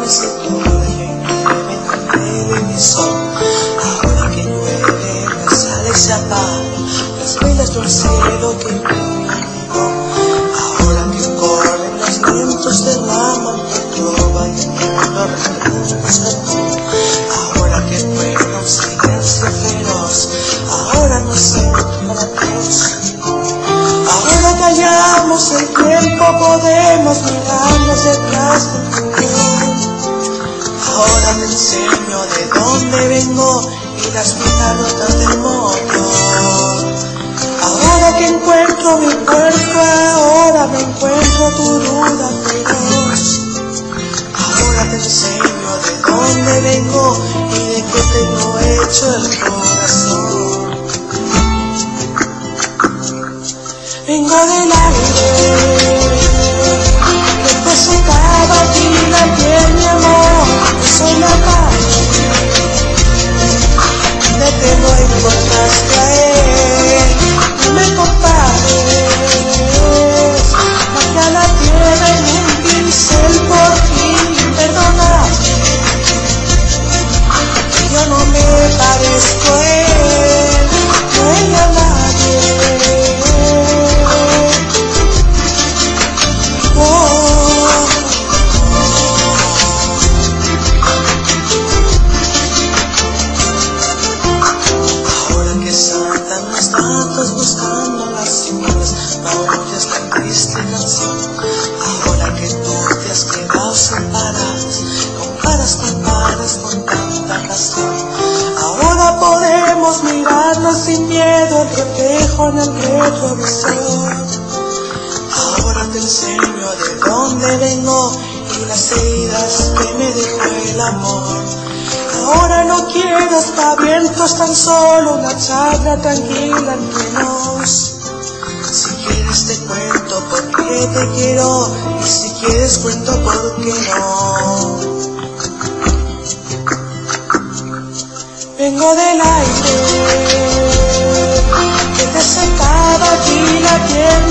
sector de mi sol. Ahora que llueve, me sale y se apaga las velas del cielo que iluminó. Ahora que corren los vientos, derraman por valle negro, ahora que puebla un silencio feroz, ahora no sé para Dios. Ahora callamos el tiempo, podemos mirarnos detrás del timón. Ahora te enseño de dónde vengo y las notas del motor. Ahora que encuentro mi puerto, ahora me encuentro tu duda feroz. Ahora te enseño de dónde vengo y de qué tengo hecho el corazón. Vengo del aire que te secaba a ti la piel, mi amor. Soy la paz, me tengo a encontrarte a él. No me compares, baja la tierra en un pincel por ti, perdona. Yo no me parezco a él, no es a nadie. Buscando las señales, ahora es la triste canción. Ahora que tú te has quedado sin palabras, comparas con tanta pasión. Ahora podemos mirarnos sin miedo, el reflejo en el retrovisor. Ahora te enseño de dónde vengo y las heridas que me dejó el amor. Ahora no quiero aspavientos, tan solo una charla tranquila entre nos. Si quieres te cuento por qué te quiero, y si quieres cuento por qué no. Vengo del aire que te secaba a ti la piel,